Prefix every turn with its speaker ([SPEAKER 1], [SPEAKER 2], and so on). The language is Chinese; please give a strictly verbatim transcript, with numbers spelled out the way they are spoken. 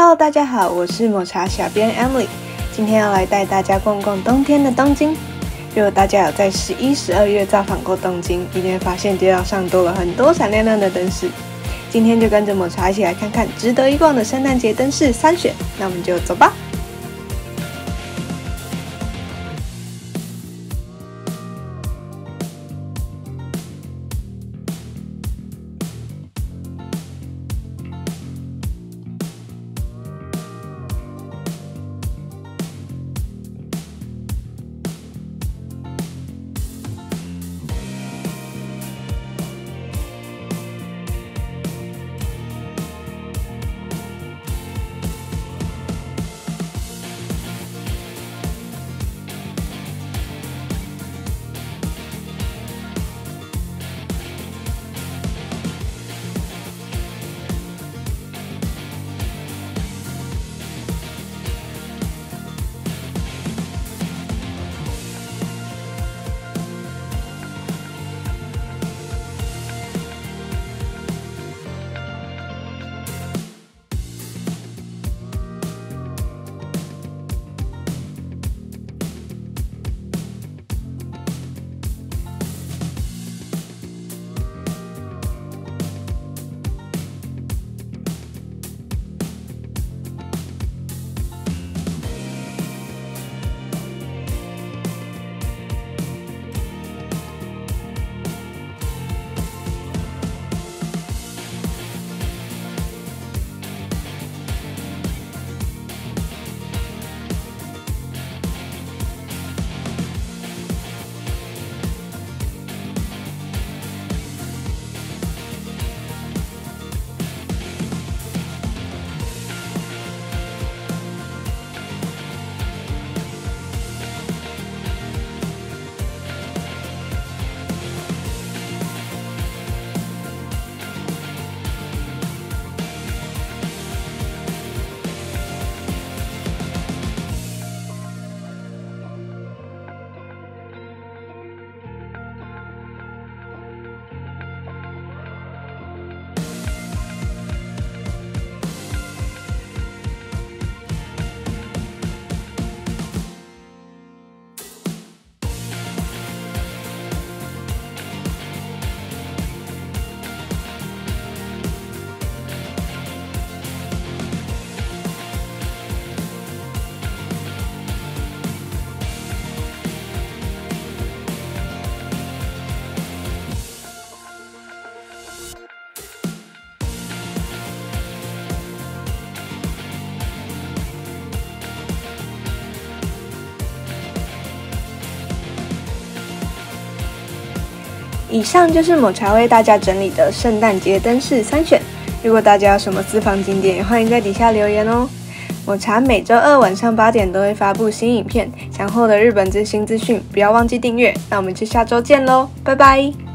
[SPEAKER 1] Hello， 大家好，我是抹茶小编 Emily， 今天要来带大家逛逛冬天的东京。如果大家有在十一、十二月造访过东京，一定会发现街道上多了很多闪亮亮的灯饰。今天就跟着抹茶一起来看看值得一逛的圣诞节灯饰三选，那我们就走吧。以上就是抹茶为大家整理的圣诞节灯饰三选。如果大家有什么私房景点，也欢迎在底下留言哦。抹茶每周二晚上八点都会发布新影片，想获得日本最新资讯，不要忘记订阅。那我们就下周见喽，拜拜。